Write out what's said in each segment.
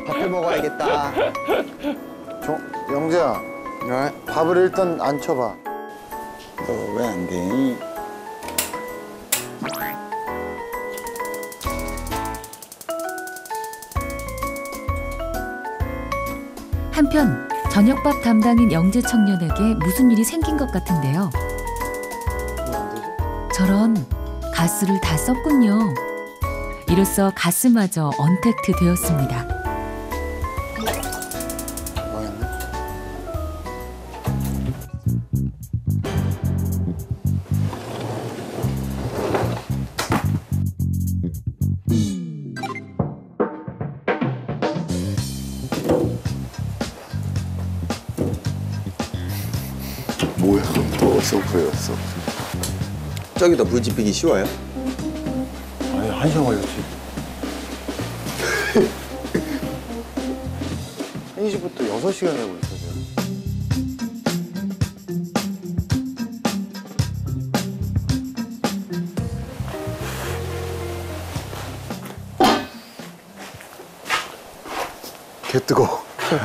밥해 먹어야겠다. 영재야. 네? 밥을 일단 안 쳐봐. 너 왜 안 돼? 한편 저녁밥 담당인 영재 청년에게 무슨 일이 생긴 것 같은데요. 저런, 가스를 다 썼군요. 이로써 가스마저 언택트 되었습니다. 망했네. 뭐야? 또 소프였어. 저기도 불 지피기 쉬워요? 아니, 1시간 걸렸지. 1시부터 6시간 하고 있어요. 개 뜨거워.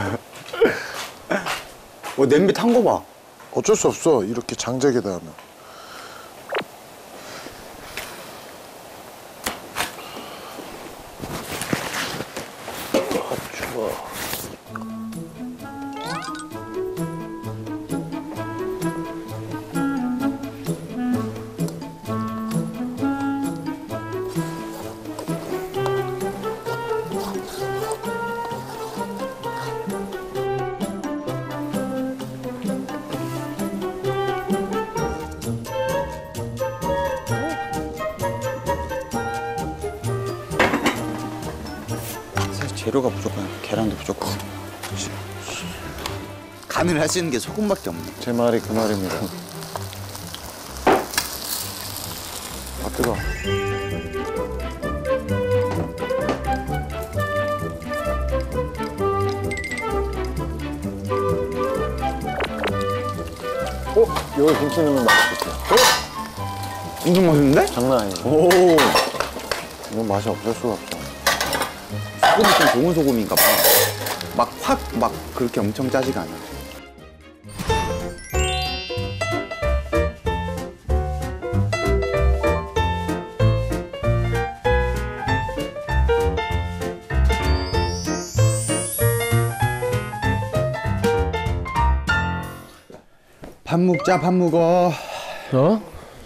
냄비 탄 거 봐. 어쩔 수 없어. 이렇게 장작에다 하면. 사실 재료가 부족하니까 계란도 부족하고. 간을 할 수 있는 게 소금밖에 없네. 제 말이 그 말입니다. 아, 뜨거워. 여기 김치 넣으면 맛있겠어요. 엄청 맛있는데? 장난 아니죠. 오. 이건 맛이 없을 수가 없죠. 소금이 좀 좋은 소금인가 봐. 막 그렇게 엄청 짜지가 않아. 밥 먹자, 밥 먹어. 어?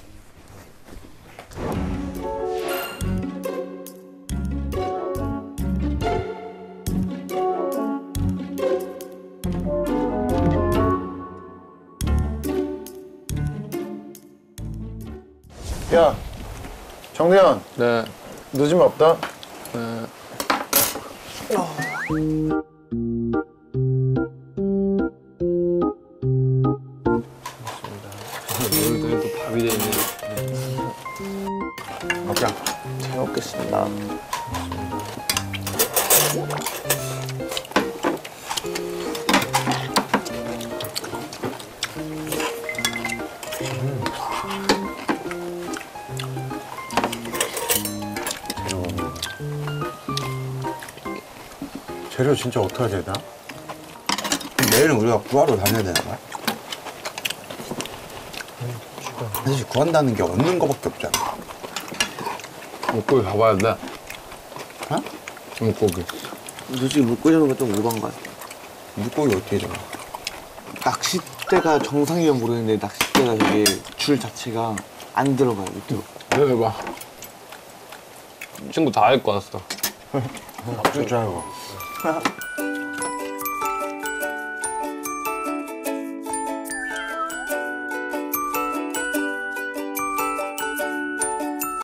야, 정대현. 네. 늦으면 없다. 네. 오늘도 또 밥이 돼 있네. 먹자. 잘 먹겠습니다. 재료 진짜 어떻게 해야 되나? 내일은 우리가 구하러 다녀야 되는 거야? 사실 구한다는 게 얻는 거밖에 없잖아. 물고기 가봐야 돼. 어? 물고기. 솔직히 물고기 잡는 건 좀 오반 것 같아. 물고기 어떻게 잡아? 낚싯대가 정상이면 모르겠는데 낚싯대가 되게 줄 자체가 안 들어가요, 밑으로. 해봐. 친구 다 할 거 왔어. 진짜 이거.